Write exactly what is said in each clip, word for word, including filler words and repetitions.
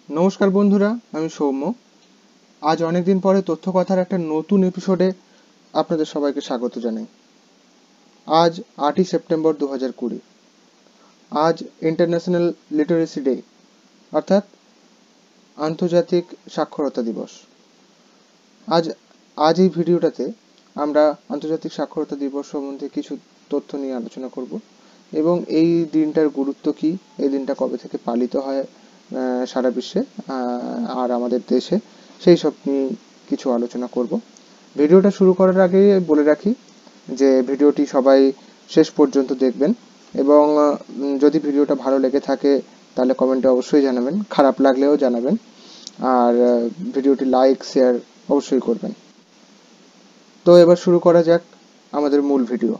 নমস্কার বন্ধুরা, আমি সৌম্য। আজ অনেক দিন পরে তথ্য কথার একটা নতুন এপিসোডে আপনাদের সবাইকে স্বাগত জানাই। আজ আটই সেপ্টেম্বর দু হাজার কুড়ি। আজ ইন্টারন্যাশনাল লিটারেসি ডে, অর্থাৎ আন্তর্জাতিক সাক্ষরতা দিবস। আজ আজ এই ভিডিওটাতে আমরা আন্তর্জাতিক সাক্ষরতা দিবস সম্বন্ধে কিছু তথ্য নিয়ে আলোচনা করব এবং এই দিনটার গুরুত্ব কী, এই দিনটা কবে থেকে পালিত হয় সারা বিশ্বে আর আমাদের দেশে, সেই সব নিয়ে কিছু আলোচনা করব। ভিডিওটা শুরু করার আগে বলে রাখি যে ভিডিওটি সবাই শেষ পর্যন্ত দেখবেন এবং যদি ভিডিওটা ভালো লেগে থাকে তাহলে কমেন্টে অবশ্যই জানাবেন, খারাপ লাগলেও জানাবেন, আর ভিডিওটি লাইক শেয়ার অবশ্যই করবেন। তো এবার শুরু করা যাক আমাদের মূল ভিডিও।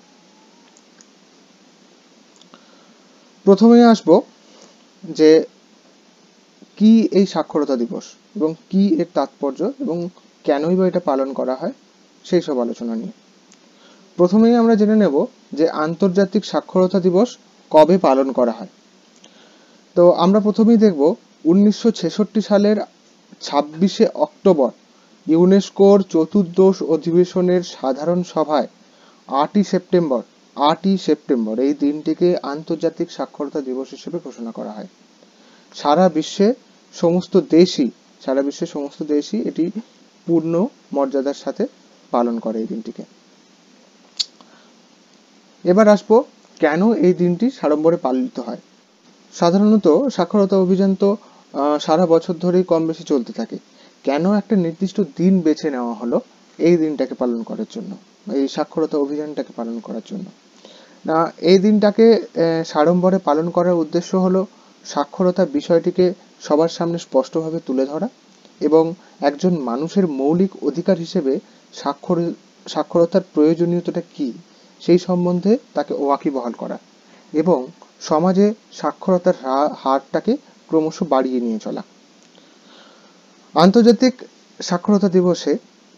প্রথমেই আসবো যে কি এই সাক্ষরতা দিবস এবং কি এর তাৎপর্য এবং কেনই বা এটা পালন করা হয় সেই সব আলোচনা নিয়ে। প্রথমেই আমরা জেনে নেব যে আন্তর্জাতিক সাক্ষরতা দিবস কবে পালন করা হয়। তো আমরা প্রথমেই দেখব উনিশশো ছেষট্টি সালের ছাব্বিশে অক্টোবর ইউনেস্কোর চতুর্দশ অধিবেশনের সাধারণ সভায় আটই সেপ্টেম্বর আটই সেপ্টেম্বর এই দিনটিকে আন্তর্জাতিক সাক্ষরতা দিবস হিসেবে ঘোষণা করা হয়। সারা বিশ্বে সমস্ত দেশই সারা বিশ্বের সমস্ত দেশই এটি পূর্ণ মর্যাদার সাথে পালন করে এই দিনটিকে। এবার আসবো কেন এই দিনটি সাড়ম্বরে পালিত হয়। সাধারণত সাক্ষরতা অভিযান তো সারা বছর ধরেই কম বেশি চলতে থাকে। কেন একটা নির্দিষ্ট দিন বেছে নেওয়া হলো এই দিনটাকে পালন করার জন্য, এই সাক্ষরতা অভিযানটাকে পালন করার জন্য? না, এই দিনটাকে সাড়ম্বরে পালন করার উদ্দেশ্য হলো সাক্ষরতা বিষয়টিকে সবার সামনে স্পষ্টভাবে তুলে ধরা এবং একজন মানুষের মৌলিক অধিকার হিসেবে স্বাক্ষর সাক্ষরতার প্রয়োজনীয়তাটা কী সেই সম্বন্ধে তাকে ওয়াকিবহাল করা এবং সমাজে সাক্ষরতার হারটাকে ক্রমশ বাড়িয়ে নিয়ে চলা। আন্তর্জাতিক সাক্ষরতা দিবসে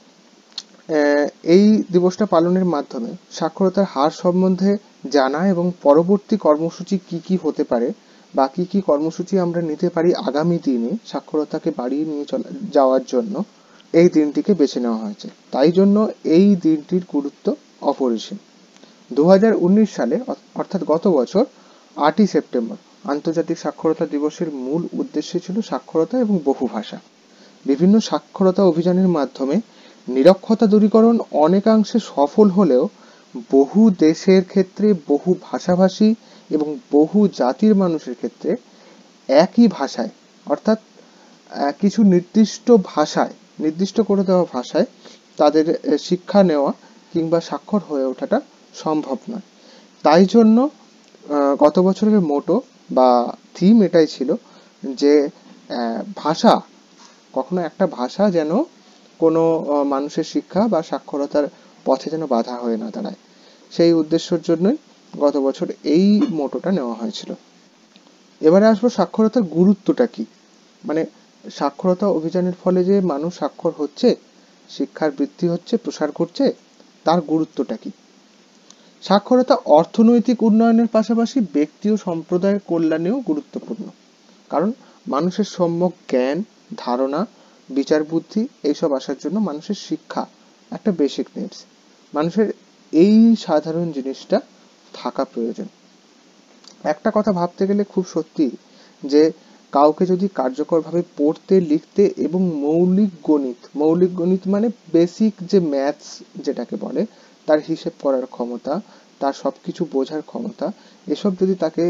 এই দিবসটা পালনের মাধ্যমে সাক্ষরতার হার সম্বন্ধে জানা এবং পরবর্তী কর্মসূচি কি কি হতে পারে বা কি কি কর্মসূচি আমরা নিতে পারি আগামী দিনে সাক্ষরতাকে বাড়িয়ে নিয়ে চলা যাওয়ার জন্য এই দিনটিকে বেছে নেওয়া হয়েছে। তাই জন্য এই দিনটির গুরুত্ব অপরিসীম। দু হাজার উনিশ সালে অর্থাৎ গত বছর আটই সেপ্টেম্বর আন্তর্জাতিক সাক্ষরতা দিবসের মূল উদ্দেশ্য ছিল সাক্ষরতা এবং বহুভাষা। বিভিন্ন সাক্ষরতা অভিযানের মাধ্যমে নিরক্ষরতা দূরীকরণ অনেকাংশে সফল হলেও বহু দেশের ক্ষেত্রে বহু ভাষাভাষী এবং বহু জাতির মানুষের ক্ষেত্রে একই ভাষায় অর্থাৎ কিছু নির্দিষ্ট ভাষায় নির্দিষ্ট করে দেওয়া ভাষায় তাদের শিক্ষা নেওয়া কিংবা স্বাক্ষর হয়ে ওঠাটা সম্ভব নয়। তাই জন্য গত বছরের মোটো বা থিম এটাই ছিল যে ভাষা কখনো একটা ভাষা যেন কোনো মানুষের শিক্ষা বা সাক্ষরতার পথে যেন বাধা হয়ে না দাঁড়ায়, সেই উদ্দেশ্যের জন্যই গত বছর এই মোটোটা নেওয়া হয়েছিল। এবারে আসবো সাক্ষরতার গুরুত্বটা কি, মানে সাক্ষরতা অভিযানের ফলে যে মানুষ স্বাক্ষর হচ্ছে, শিক্ষার বৃদ্ধি হচ্ছে, প্রসার করছে, তার গুরুত্বটা কি? সাক্ষরতা অর্থনৈতিক উন্নয়নের পাশাপাশি ব্যক্তি ও সম্প্রদায়ের কল্যাণেও গুরুত্বপূর্ণ, কারণ মানুষের সম্যক জ্ঞান, ধারণা, বিচার বুদ্ধি এইসব আসার জন্য মানুষের শিক্ষা একটা বেসিক নিডস। মানুষের এই সাধারণ জিনিসটা থাকা প্রয়োজন। একটা কথা ভাবতে গেলে খুব সত্যি যে কাউকে যদি কার্যকরভাবে পড়তে, লিখতে এবং মৌলিক গণিত মৌলিক গণিত মানে বেসিক যে ম্যাথস যেটাকে বলে, তার হিসেব করার ক্ষমতা, তার সব কিছু বোঝার ক্ষমতা, এসব যদি তাকে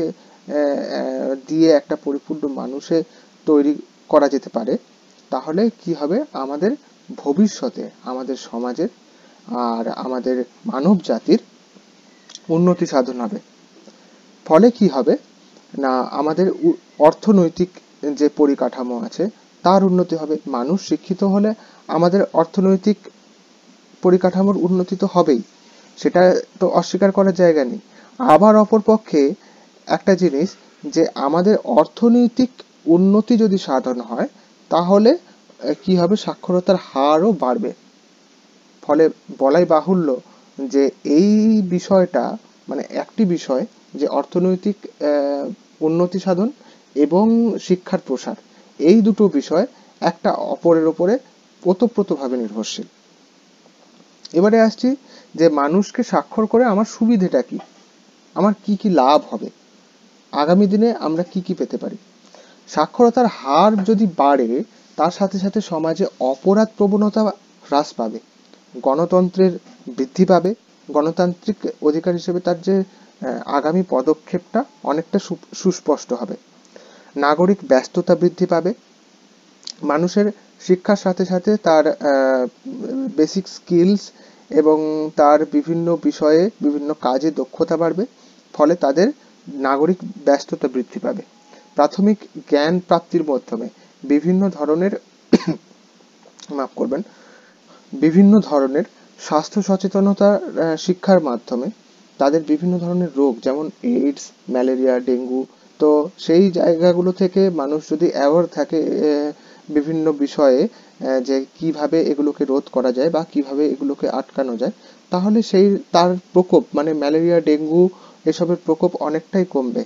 দিয়ে একটা পরিপূর্ণ মানুষে তৈরি করা যেতে পারে, তাহলে কি হবে, আমাদের ভবিষ্যতে আমাদের সমাজের আর আমাদের মানব জাতির উন্নতি সাধন হবে। ফলে কি হবে না, আমাদের অর্থনৈতিক যে পরিকাঠামো আছে তার উন্নতি হবে। মানুষ শিক্ষিত হলে আমাদের অর্থনৈতিক পরিকাঠামোর উন্নতি তো হবেই, সেটা তো অস্বীকার করার জায়গা নেই। আবার অপরপক্ষে একটা জিনিস যে আমাদের অর্থনৈতিক উন্নতি যদি সাধন হয় তাহলে কি হবে, সাক্ষরতার হারও বাড়বে। ফলে বলাই বাহুল্য যে এই বিষয়টা মানে একটি বিষয় যে অর্থনৈতিক উন্নতি সাধন এবং শিক্ষার প্রসার, এই দুটো বিষয় একটা অপরের ওপরে ওতপ্রোতভাবে নির্ভরশীল। এবারে আসছি যে মানুষকে স্বাক্ষর করে আমার সুবিধেটা কি, আমার কি কি লাভ হবে, আগামী দিনে আমরা কি কি পেতে পারি। সাক্ষরতার হার যদি বাড়ে তার সাথে সাথে সমাজে অপরাধ প্রবণতা হ্রাস পাবে, গণতন্ত্রের বৃদ্ধি পাবে, গণতান্ত্রিক অধিকার হিসেবে তার যে আগামী পদক্ষেপটা অনেকটা সুস্পষ্ট হবে, নাগরিক ব্যস্ততা বৃদ্ধি পাবে, মানুষের শিক্ষার সাথে সাথে তার বেসিক স্কিলস এবং তার বিভিন্ন বিষয়ে বিভিন্ন কাজে দক্ষতা বাড়বে, ফলে তাদের নাগরিক ব্যস্ততা বৃদ্ধি পাবে। প্রাথমিক জ্ঞান প্রাপ্তির মাধ্যমে বিভিন্ন ধরনের মাফ করবেন বিভিন্ন ধরনের স্বাস্থ্য সচেতনতা শিক্ষার মাধ্যমে তাদের বিভিন্ন ধরনের রোগ যেমন এইডস, ম্যালেরিয়া, ডেঙ্গু, তো সেই জায়গাগুলো থেকে মানুষ যদি অ্যাওয়ার থাকে বিভিন্ন বিষয়ে যে কিভাবে এগুলোকে রোধ করা যায় বা কিভাবে এগুলোকে আটকানো যায়, তাহলে সেই তার প্রকোপ মানে ম্যালেরিয়া, ডেঙ্গু এসবের প্রকোপ অনেকটাই কমবে।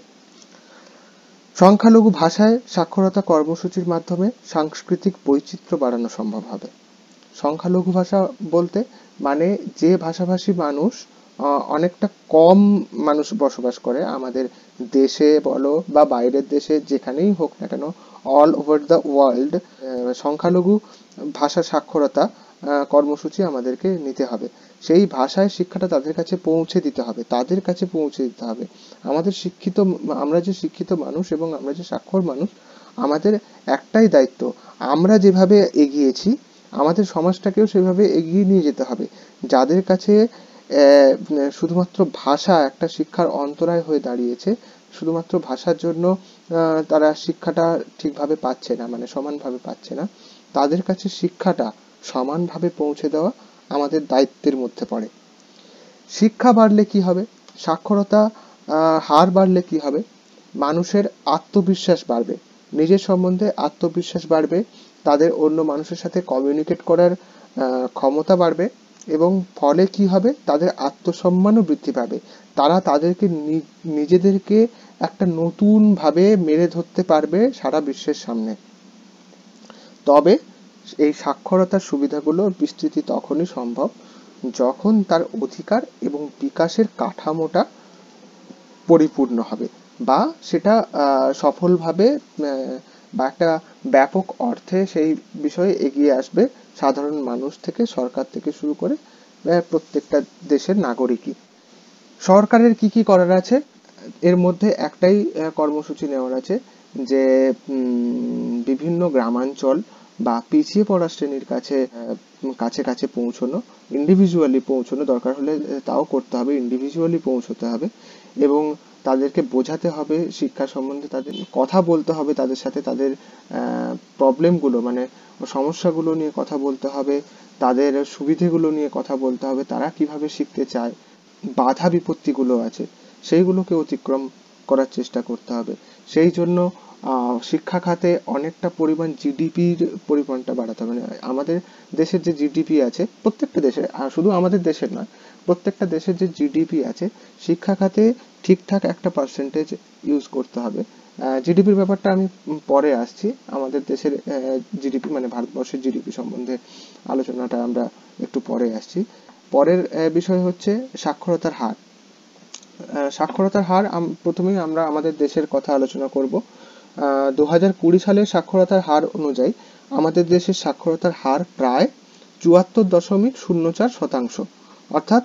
সংখ্যালঘু ভাষায় সাক্ষরতা কর্মসূচির মাধ্যমে সাংস্কৃতিক বৈচিত্র্য বাড়ানো সম্ভব হবে। সংখ্যালঘু ভাষা বলতে মানে যে ভাষাভাষী মানুষ অনেকটা কম মানুষ বসবাস করে আমাদের দেশে বলো বা বাইরের দেশে, যেখানেই হোক না কেন, অল ওভার দ্য ওয়ার্ল্ড সংখ্যালঘু ভাষা সাক্ষরতা কর্মসূচি আমাদেরকে নিতে হবে। সেই ভাষায় শিক্ষাটা তাদের কাছে পৌঁছে দিতে হবে, তাদের কাছে পৌঁছে দিতে হবে। আমাদের শিক্ষিত আমরা যে শিক্ষিত মানুষ এবং আমরা যে সাক্ষর মানুষ, আমাদের একটাই দায়িত্ব, আমরা যেভাবে এগিয়েছি আমাদের সমাজটাকেও সেভাবে এগিয়ে নিয়ে যেতে হবে। যাদের কাছে শুধুমাত্র ভাষা একটা শিক্ষার অন্তরায় হয়ে দাঁড়িয়েছে, শুধুমাত্র ভাষার জন্য তারা শিক্ষাটা ঠিকভাবে পাচ্ছে না, মানে সমানভাবে পাচ্ছে না, তাদের কাছে শিক্ষাটা সমানভাবে পৌঁছে দেওয়া আমাদের দায়িত্বের মধ্যে পড়ে। শিক্ষা বাড়লে কি হবে, সাক্ষরতা হার বাড়লে কি হবে, মানুষের আত্মবিশ্বাস বাড়বে, নিজের সম্বন্ধে আত্মবিশ্বাস বাড়বে, তাদের অন্য মানুষের সাথে কমিউনিকেট করার ক্ষমতা বাড়বে এবং ফলে কি হবে, তাদের আত্মসম্মানও বৃদ্ধি পাবে। তারা তাদেরকে নিজেদেরকে একটা নতুন ভাবে মেলে ধরতে পারবে সারা বিশ্বের সামনে। তবে এই সাক্ষরতার সুবিধাগুলো বিস্তৃতি তখনই সম্ভব যখন তার অধিকার এবং বিকাশের কাঠামোটা পরিপূর্ণ হবে বা সেটা সফলভাবে বা একটা ব্যাপক অর্থে সেই বিষয়ে এগিয়ে আসবে সাধারণ মানুষ থেকে, সরকার থেকে শুরু করে প্রত্যেকটা দেশের নাগরিকই। সরকারের কি কি করার আছে, এর মধ্যে একটাই কর্মসূচি নেওয়ার আছে যে বিভিন্ন গ্রামাঞ্চল বা পিছিয়ে পড়া শ্রেণীর কাছে কাছে কাছে পৌঁছানো, ইন্ডিভিজুয়ালি পৌঁছানো, দরকার হলে তাও করতে হবে, ইন্ডিভিজুয়ালি পৌঁছতে হবে এবং তাদেরকে বোঝাতে হবে শিক্ষা সম্বন্ধে, তাদের কথা বলতে হবে, তাদের সাথে তাদের প্রবলেমগুলো মানে সমস্যাগুলো নিয়ে কথা বলতে হবে, তাদের সুবিধেগুলো নিয়ে কথা বলতে হবে, তারা কিভাবে শিখতে চায়, বাধা বিপত্তিগুলো আছে সেইগুলোকে অতিক্রম করার চেষ্টা করতে হবে। সেই জন্য শিক্ষা খাতে অনেকটা পরিমাণ জিডিপির পরিমাণটা বাড়াতে হবে। আমাদের দেশের যে জিডিপি আছে, প্রত্যেকটা দেশের, শুধু আমাদের দেশের নয়, প্রত্যেকটা দেশের যে জিডিপি আছে শিক্ষা খাতে ঠিকঠাক একটা পার্সেন্টেজ ইউজ করতে হবে। জিডিপির ব্যাপারটা আমি পরে আসছি, আমাদের দেশের জিডিপি মানে ভারতবর্ষের জিডিপি সম্বন্ধে আলোচনাটা আমরা একটু পরে আসছি। পরের বিষয় হচ্ছে সাক্ষরতার হার। সাক্ষরতার হার প্রথমেই আমরা আমাদের দেশের কথা আলোচনা করব। দু হাজার কুড়ি সালের সাক্ষরতার হার অনুযায়ী আমাদের দেশের সাক্ষরতার হার প্রায় চুয়াত্তর দশমিক শূন্য চার শতাংশ, অর্থাৎ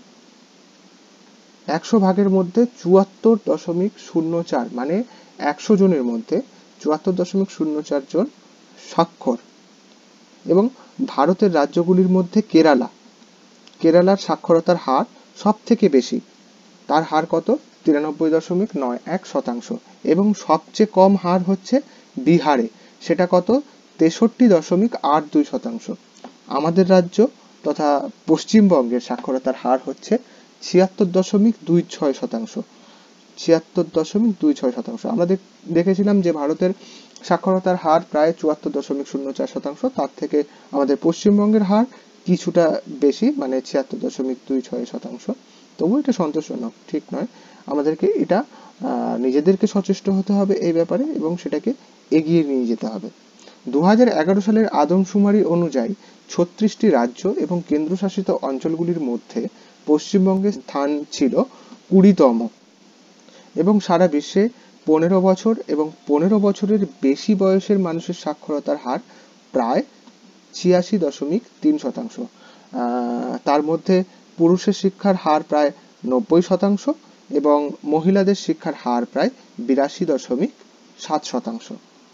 একশো ভাগের মধ্যে চুয়াত্তর দশমিক শূন্য চার মানে একশো জনের মধ্যে চুয়াত্তর দশমিক শূন্য চার জন সাক্ষর। এবং ভারতের রাজ্যগুলির মধ্যে কেরালা কেরালার সাক্ষরতার হার সব থেকে বেশি, তার হার কত, তিরানব্বই দশমিক নয় এক শতাংশ। এবং সবচেয়ে কম হার হচ্ছে বিহারে, সেটা কত, তেষট্টি দশমিক আট দুই শতাংশ। আমাদের রাজ্য তথা পশ্চিমবঙ্গের সাক্ষরতার হার হচ্ছে ছিয়াত্তর দশমিক দুই ছয় শতাংশ ছিয়াত্তর দশমিক দুই ছয় শতাংশ। আমরা দেখেছিলাম যে ভারতের সাক্ষরতার হার প্রায় চুয়াত্তর দশমিক শূন্য চার শতাংশ, তার থেকে আমাদের পশ্চিমবঙ্গের হার কিছুটা বেশি মানে ছিয়াত্তর দশমিক দুই ছয় শতাংশ। তবু এটা সন্তোষজনক, ঠিক নয়। আমাদেরকে এটা নিজেদেরকে সচেষ্ট হতে হবে এই ব্যাপারে এবং সেটাকে এগিয়ে নিয়ে যেতে হবে। দু হাজার এগারো সালের আদমশুমারি অনুযায়ী ছত্রিশটি রাজ্য এবং কেন্দ্রশাসিত অঞ্চলগুলির মধ্যে পশ্চিমবঙ্গের স্থান ছিল কুড়িতম এবং সারা বিশ্বে পনেরো বছর এবং পনেরো বছরের বেশি বয়সের মানুষের সাক্ষরতার হার প্রায় ছিয়াশি দশমিক তিন শতাংশ। তার মধ্যে পুরুষের শিক্ষার হার প্রায় নব্বই শতাংশ এবং মহিলাদের শিক্ষার হার প্রায় বিরাশি দশমিক সাত শতাংশ।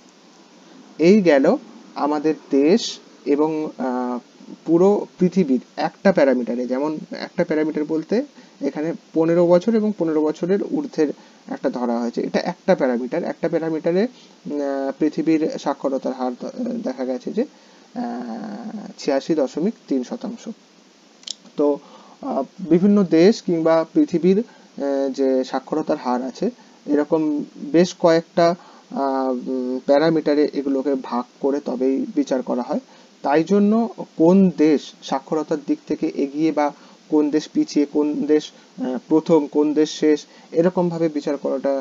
এই গেল আমাদের দেশ এবং পুরো পৃথিবীর একটা প্যারামিটারে, যেমন একটা প্যারামিটার বলতে এখানে পনেরো বছর এবং পনেরো বছরের ঊর্ধ্বের একটা ধরা হয়েছে, এটা একটা প্যারামিটার। একটা প্যারামিটারে পৃথিবীর সাক্ষরতার হার দেখা গেছে যে ছিয়াশি দশমিক তিন শতাংশ। তো বিভিন্ন দেশ কিংবা পৃথিবীর যে সাক্ষরতার হার আছে এরকম বেশ কয়েকটা প্যারামিটারে এগুলোকে ভাগ করে তবেই বিচার করা হয়। তাই জন্য কোন দেশ সাক্ষরতার দিক থেকে এগিয়ে বা কোন দেশ পিছিয়ে, কোন দেশ প্রথম কোন দেশ শেষ, এরকমভাবে বিচার করাটা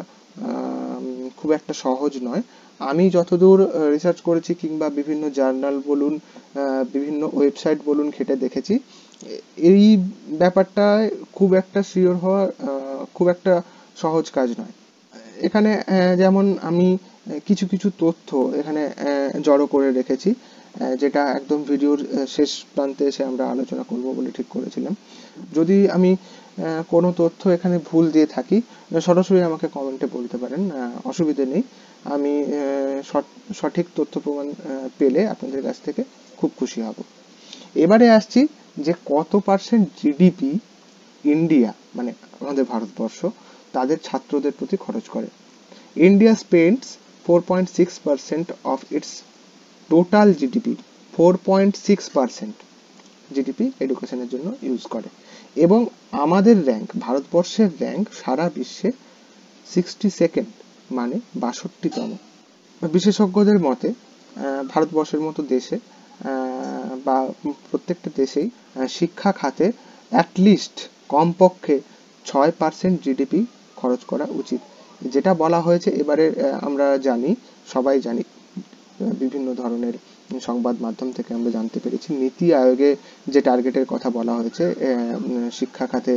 খুব একটা সহজ নয়। আমি যতদূর রিসার্চ করেছি কিংবা বিভিন্ন জার্নাল বলুন, বিভিন্ন ওয়েবসাইট বলুন ঘেটে দেখেছি, এই ব্যাপারটা খুব একটা শিওর হওয়া খুব একটা সহজ কাজ নয়। এখানে যেমন আমি কিছু কিছু তথ্য এখানে জড়ো করে রেখেছি, যেটা একদম ভিডিওর শেষ প্রান্তে এসে আমরা আলোচনা করব বলে ঠিক করেছিলাম। যদি আমি কোনো তথ্য এখানে ভুল দিয়ে থাকি সরাসরি আমাকে কমেন্টে বলতে পারেন, অসুবিধে নেই। আমি সঠিক তথ্য প্রমাণ পেলে আপনাদের কাছ থেকে খুব খুশি হব। এবারে আসছি যে কত পার্সেন্ট জিডিপি ইন্ডিয়া মানে আমাদের ভারতবর্ষ তাদের ছাত্রদের প্রতি খরচ করে। India spends four point six percent of its total GDP, four point six percent GDP এডুকেশনের জন্য ইউজ করে এবং আমাদের র্যাঙ্ক, ভারতবর্ষের র্যাঙ্ক সারা বিশ্বে সিক্সটি সেকেন্ড মানে বাষট্টিতম। বিশেষজ্ঞদের মতে ভারতবর্ষের মতো দেশে বা প্রত্যেকটা দেশেই শিক্ষা খাতে অ্যাটলিস্ট কমপক্ষে ছয় পার্সেন্ট জিডিপি খরচ করা উচিত, যেটা বলা হয়েছে এবারে আমরা জানি, সবাই জানি, বিভিন্ন ধরনের সংবাদ মাধ্যম থেকে আমরা জানতে পেরেছি নীতি আয়োগে যে টার্গেটের কথা বলা হয়েছে শিক্ষা খাতে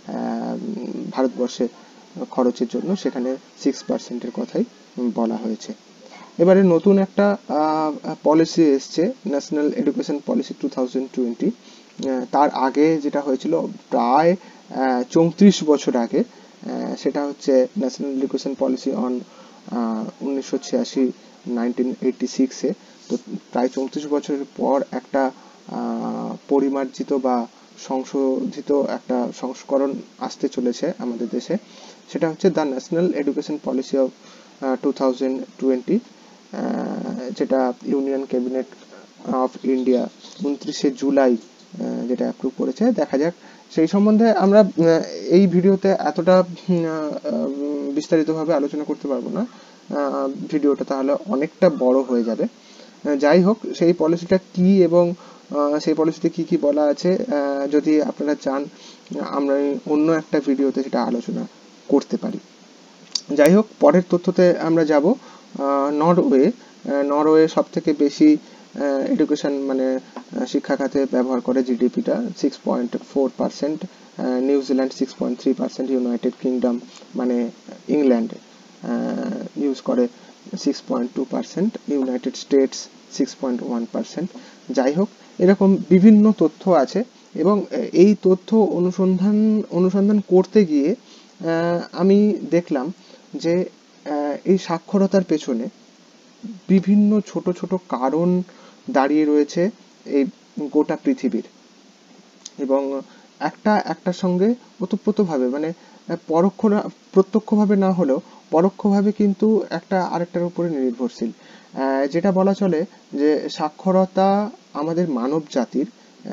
ভারতবর্ষে খরচের জন্য, সেখানে সিক্স পার্সেন্টের কথাই বলা হয়েছে। এবারে নতুন একটা পলিসি এসছে, national education policy two thousand twenty. তার আগে যেটা হয়েছিল প্রায় চৌত্রিশ বছর আগে, সেটা হচ্ছে ন্যাশনাল এডুকেশন পলিসি অন উনিশশো ছিয়াশি নাইনটিন এইটটি সিক্সে। তো প্রায় চৌত্রিশ বছরের পর একটা পরিমার্জিত বা সংশোধিত একটা সংস্করণ আসতে চলেছে আমাদের দেশে, সেটা হচ্ছে the national education policy of two thousand twenty, যেটা ইউনিয়ন ক্যাবিনেট অফ ইন্ডিয়া উনত্রিশে জুলাই যেটা অ্যাপ্রুভ করেছে। দেখা যাক, সেই সম্বন্ধে আমরা এই ভিডিওতে এতটা বিস্তারিতভাবে আলোচনা করতে পারবো না, ভিডিওটা তাহলে অনেকটা বড় হয়ে যাবে। যাই হোক, সেই পলিসিটা কি এবং সেই পলিসিতে কি কি বলা আছে যদি আপনারা চান আমরা অন্য একটা ভিডিওতে সেটা আলোচনা করতে পারি। যাই হোক, পরের তথ্যতে আমরা যাব। নরওয়ে, নরওয়ে সব থেকে বেশি এডুকেশন মানে শিক্ষা খাতে ব্যবহার করে জিডিপিটা six point four percent, New Zealand six point three percent, United Kingdom মানে ইংল্যান্ড ইউজ করে six point two percent, United States six point one percent. যাই হোক, এরকম বিভিন্ন তথ্য আছে এবং এই তথ্য অনুসন্ধান অনুসন্ধান করতে গিয়ে আমি দেখলাম যে এই সাক্ষরতার পেছনে বিভিন্ন ছোট ছোট কারণ দাঁড়িয়ে রয়েছে এই গোটা পৃথিবীর, এবং একটা একটার সঙ্গে ওতপ্রোতভাবে মানে পরোক্ষ না প্রত্যক্ষভাবে না হলেও পরোক্ষভাবে কিন্তু একটা আরেকটার উপরে নির্ভরশীল। যেটা বলা চলে যে সাক্ষরতা আমাদের মানব জাতির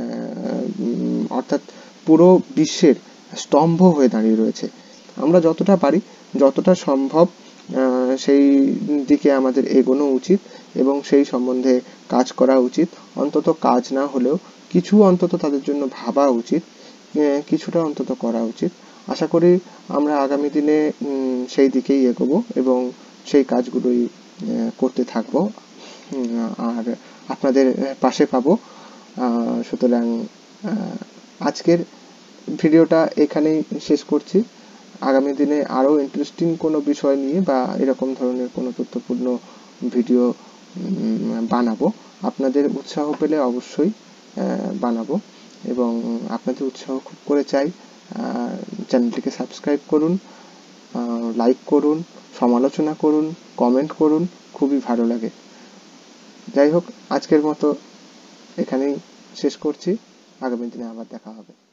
অর্থাৎ পুরো বিশ্বের স্তম্ভ হয়ে দাঁড়িয়ে রয়েছে। আমরা যতটা পারি যতটা সম্ভব সেই দিকে আমাদের এগোনো উচিত এবং সেই সম্বন্ধে কাজ করা উচিত। অন্তত কাজ না হলেও কিছু অন্তত তাদের জন্য ভাবা উচিত, কিছুটা অন্তত করা উচিত। আশা করি আমরা আগামী দিনে সেই দিকেই এগোবো এবং সেই কাজগুলোই করতে থাকবো আর আপনাদের পাশে পাবো। সুতরাং আজকের ভিডিওটা এখানেই শেষ করছি। আগামী দিনে আরও ইন্টারেস্টিং কোনো বিষয় নিয়ে বা এরকম ধরনের কোনো তথ্যপূর্ণ ভিডিও বানাবো। আপনাদের উৎসাহ পেলে অবশ্যই বানাবো এবং আপনাদের উৎসাহ খুব করে চাই। চ্যানেলটিকে সাবস্ক্রাইব করুন, লাইক করুন, সমালোচনা করুন, কমেন্ট করুন, খুবই ভালো লাগে। যাই হোক, আজকের মতো এখানেই শেষ করছি। আগামী দিনে আবার দেখা হবে।